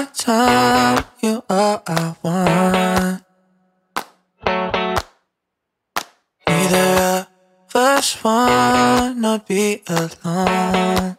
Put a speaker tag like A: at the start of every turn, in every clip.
A: time, you all I want. Neither of us wanna be alone.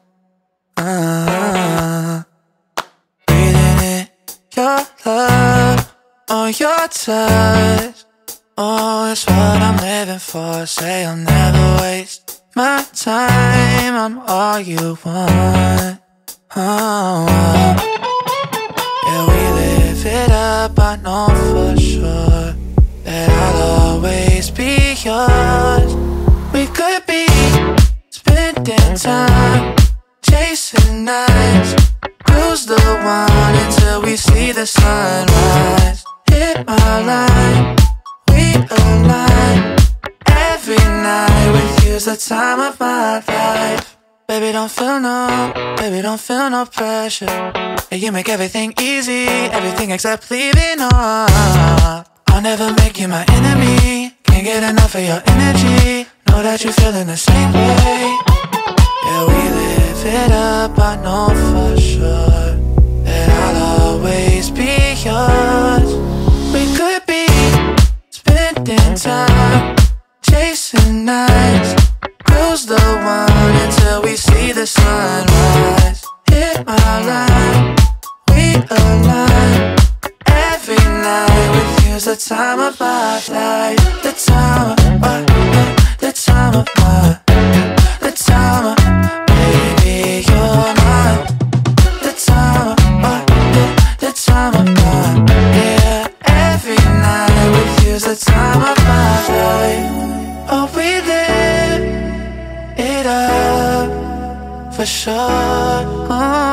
A: Breathing in your love, on your touch. Oh, it's what I'm living for. Say I'll never waste my time. I'm all you want. Oh, yeah, we live it up. I know for sure that I'll always be yours. We could be spending time, chasing nights, cruise the one until we see the sunrise. Hit my line, we align. Every night with you's the time of my life. Baby, don't feel no pressure. Yeah, you make everything easy, everything except leaving on. I'll never make you my enemy. Can't get enough of your energy. Know that you're feeling the same way. Yeah, we live it up, I know for sure that I'll always be yours. We could be spending time, chasing nights, cruise the one until we see the sunrise. Hit my line, we align. Every night with you's the time of my life. The time of my, the time of my, the time of, baby, you're mine. The time of my, the time of my, yeah. Every night with you's the time of my life. Oh, we live it up for sure.